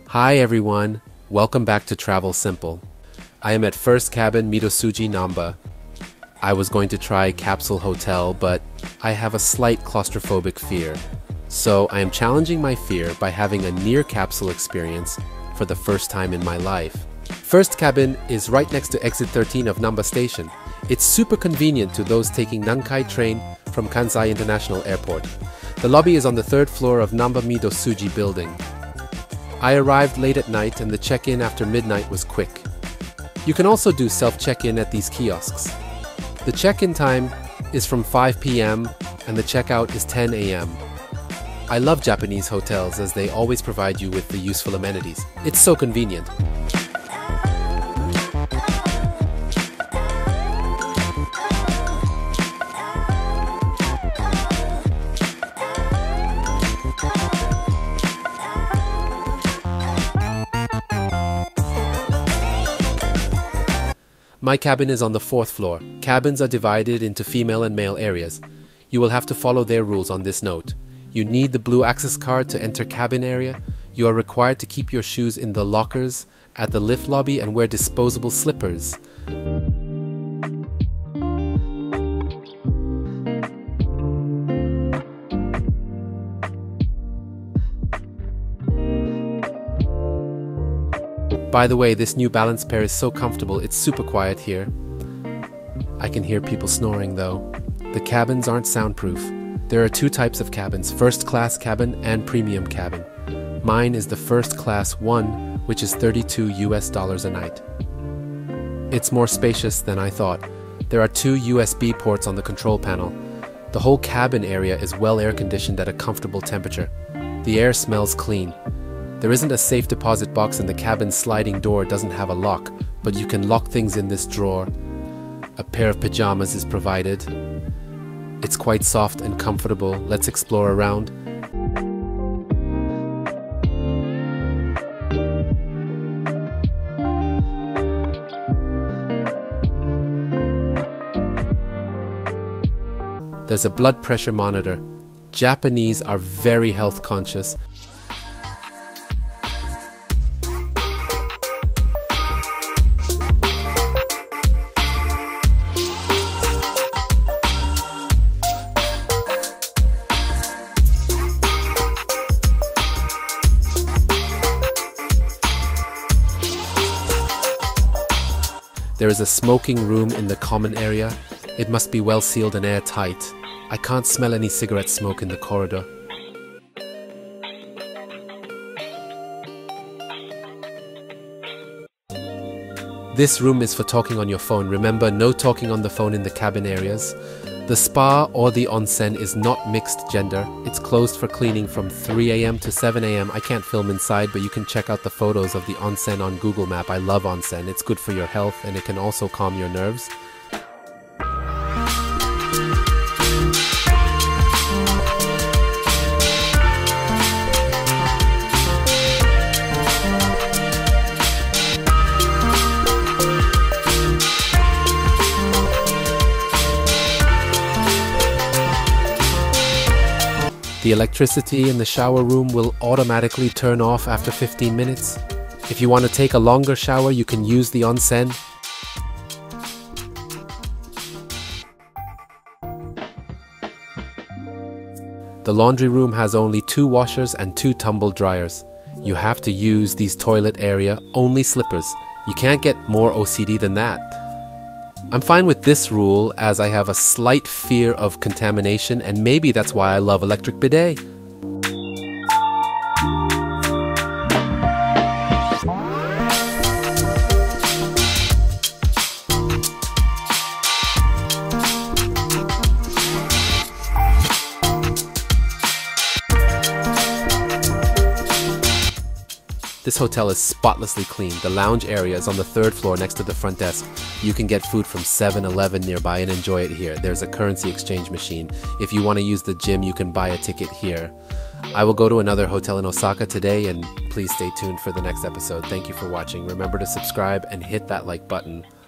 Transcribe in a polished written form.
Hi everyone, welcome back to Travel Simple. I am at first Cabin Midousuji Namba. I was going to try Capsule Hotel, but I have a slight claustrophobic fear. So I am challenging my fear by having a near capsule experience for the first time in my life. First Cabin is right next to exit 13 of Namba Station. It's super convenient to those taking Nankai train from Kansai International Airport. The lobby is on the third floor of Namba Midousuji building. I arrived late at night and the check-in after midnight was quick. You can also do self-check-in at these kiosks. The check-in time is from 5 p.m. and the checkout is 10 a.m. I love Japanese hotels as they always provide you with the useful amenities. It's so convenient. My cabin is on the 4th floor. Cabins are divided into female and male areas. You will have to follow their rules on this note. You need the blue access card to enter cabin area. You are required to keep your shoes in the lockers at the lift lobby and wear disposable slippers. By the way, this New Balance pair is so comfortable, it's super quiet here. I can hear people snoring though. The cabins aren't soundproof. There are two types of cabins, first class cabin and premium cabin. Mine is the first class one, which is $32 US a night. It's more spacious than I thought. There are 2 USB ports on the control panel. The whole cabin area is well air conditioned at a comfortable temperature. The air smells clean. There isn't a safe deposit box and the cabin's sliding door doesn't have a lock, but you can lock things in this drawer. A pair of pajamas is provided. It's quite soft and comfortable. Let's explore around. There's a blood pressure monitor. Japanese are very health conscious. There is a smoking room in the common area. It must be well sealed and airtight. I can't smell any cigarette smoke in the corridor. This room is for talking on your phone. Remember, no talking on the phone in the cabin areas. The spa or the onsen is not mixed gender. It's closed for cleaning from 3 a.m. to 7 a.m. I can't film inside, but you can check out the photos of the onsen on Google Map. I love onsen. It's good for your health and it can also calm your nerves. The electricity in the shower room will automatically turn off after 15 minutes. If you want to take a longer shower, you can use the onsen. The laundry room has only 2 washers and 2 tumble dryers. You have to use these toilet area only slippers. You can't get more OCD than that. I'm fine with this rule as I have a slight fear of contamination and maybe that's why I love electric bidet. This hotel is spotlessly clean. The lounge area is on the 3rd floor next to the front desk. You can get food from 7-Eleven nearby and enjoy it here. There's a currency exchange machine. If you want to use the gym, you can buy a ticket here. I will go to another hotel in Osaka today and please stay tuned for the next episode. Thank you for watching. Remember to subscribe and hit that like button.